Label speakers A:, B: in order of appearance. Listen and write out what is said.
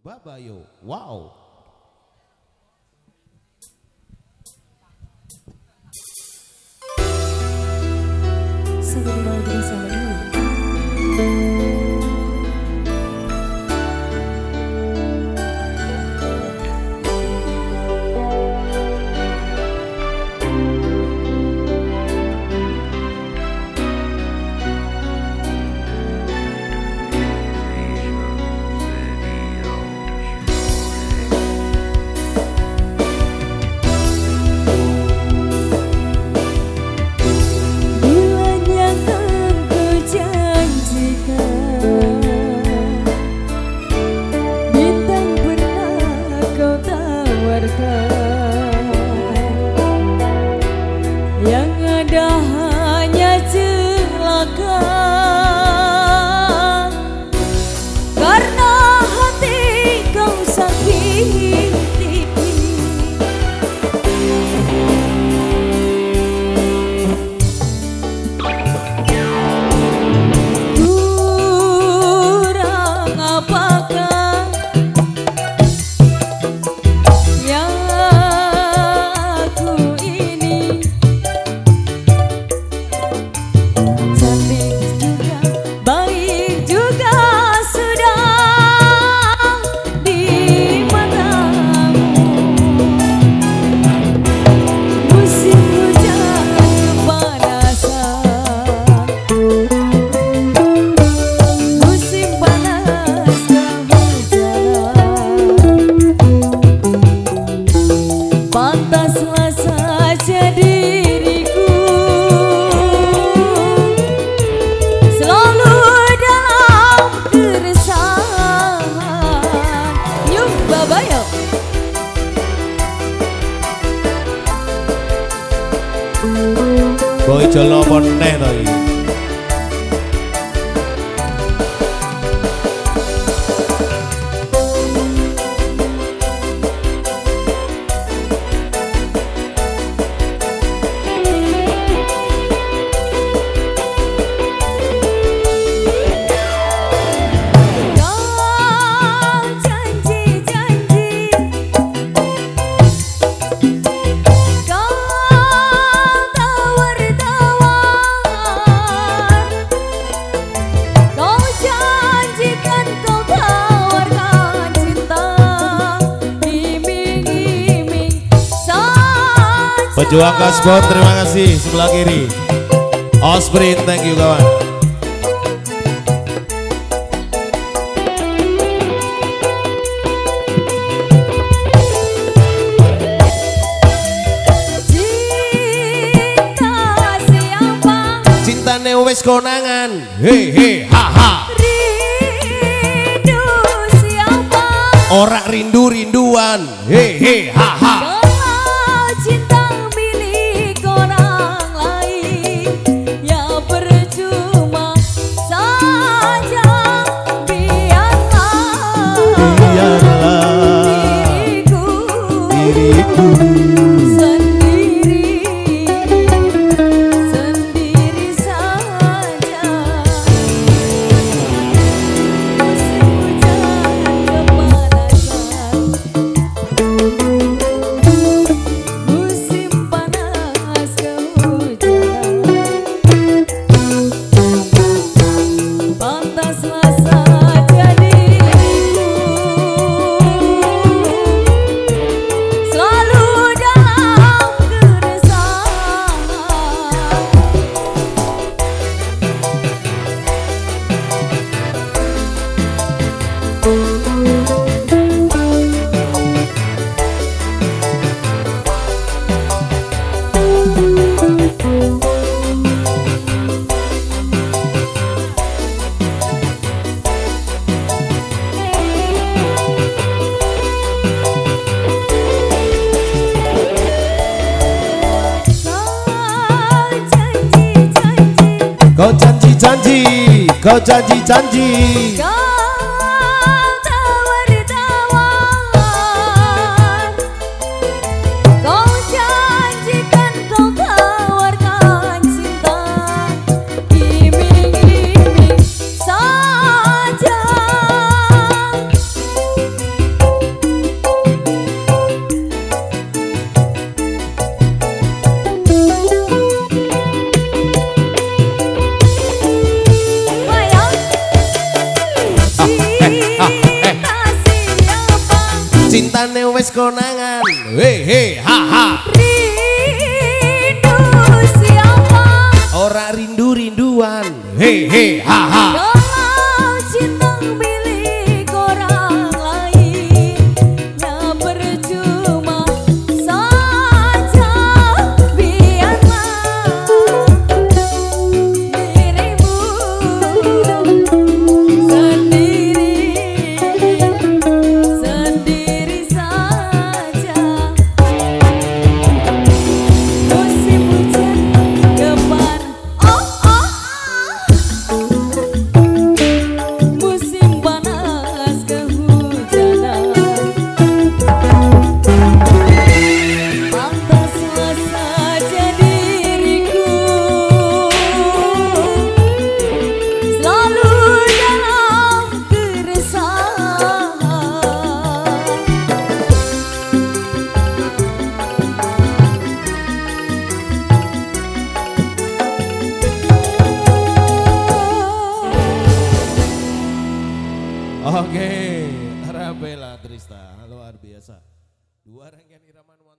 A: Babayo. Wow.
B: Sampai kembali bersama ini. Yang ada hanya celaka, karena hati kau sakiti. Kurang apakah yang aku ini? Cantik juga, baik juga sudah di matamu. Musim hujan kepanasan, musim panas kehujanan. Pantaslah saja diriku selalu dalam keresahan. Yuk babayo.
A: Boy jolo poneh to iki. Pejuang Kasbon, terima kasih. Sebelah kiri Osprey, thank you kawan.
B: Cinta siapa?
A: Cintane wis konangan. He he ha ha.
B: Rindu siapa?
A: Ora rindu-rinduan. He he ha ha.
B: Kalau cinta milik orang lain, ya percuma saja. Biarlah diriku sendiri saja. Musim hujan kepanasan, musim panas kehujanan. Pantaslah saja diriku selalu dalam keresahan.
A: Kau janji-janji, kau janji-janji.
B: Kau tawar-tawar, kau janjikan kau tawarkan cinta. Iming-iming saja.
A: biasane wes konangan. He ha ha.
B: Rindu siapa?
A: Ora rindu-rinduan. He ha ha.
B: Kalau cinta milik orang lain, ya percuma saja. Biarlah dirimu sendiri saja. Musim hujan depan, musim panas kehujanan. Pantaslah saja diriku selalu dalam keresahan.
A: Oke, Arabella Trista luar biasa. Dua rangkaian irama